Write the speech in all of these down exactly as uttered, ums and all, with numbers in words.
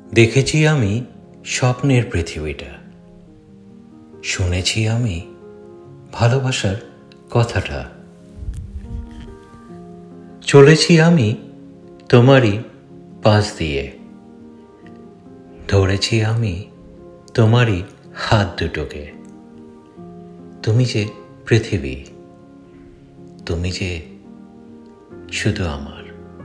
দেখেছি আমি স্বপ্নের পৃথিবীটা, শুনেছি আমি ভালোবাসার কথাটা, চলেছি আমি তোমারই পাশ দিয়ে, ধরেছি আমি তোমারই হাত দুটোকে। তুমি যে পৃথিবী, তুমি যে শুধু আমার।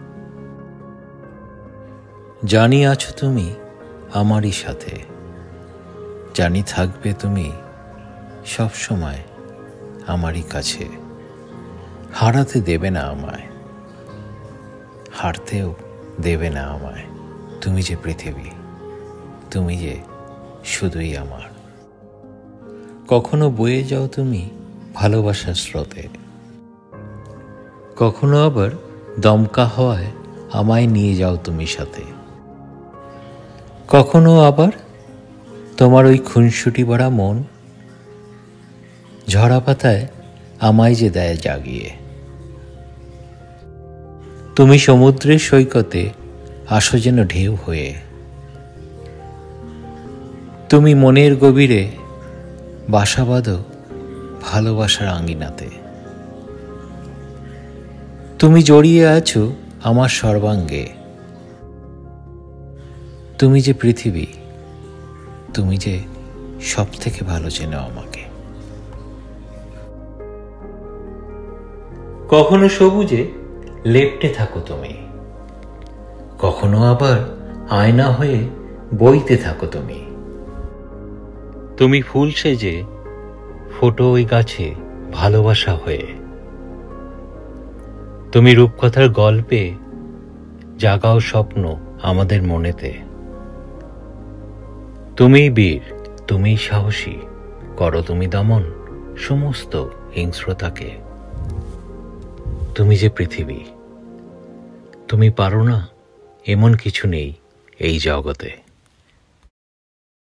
জানি আছো তুমি আমারই সাথে, জানি থাকবে তুমি সব সময় আমারই কাছে। হারাতে দেবে না আমায়, হারতেও দেবে না আমায়। তুমি যে পৃথিবী, তুমি যে শুধুই আমার। কখনো বয়ে যাও তুমি ভালোবাসার স্রোতে, কখনো আবার দমকা হওয়ায় আমায় নিয়ে যাও তুমি সাথে। কখনো আবার তোমার ওই খুনসুটি ভরা মন ঝরা পাতায় আমায় যে দেয় জাগিয়ে। তুমি সমুদ্রের সৈকতে আসো যেন ঢেউ হয়ে, তুমি মনের গভীরে বাসা বাঁধো ভালোবাসার আঙ্গিনাতে। তুমি জড়িয়ে আছো আমার সর্বাঙ্গে, তুমি যে পৃথিবী, তুমি যে সব থেকে ভালো চেনো আমাকে। কখনো সবুজে লেপ্টে থাকো তুমি, কখনো আবার আয়না হয়ে বইতে থাকো তুমি। তুমি ফুল সেজে ফোটো ওই গাছে ভালোবাসা হয়ে, তুমি রূপকথার গল্পে জাগাও স্বপ্ন আমাদের মনেতে। তুমিই বীর, তুমিই সাহসী, করো তুমি দমন সমস্ত হিংস্রতাকে। তুমি যে পৃথিবী, তুমি পারো না এমন কিছু নেই এই জগতে।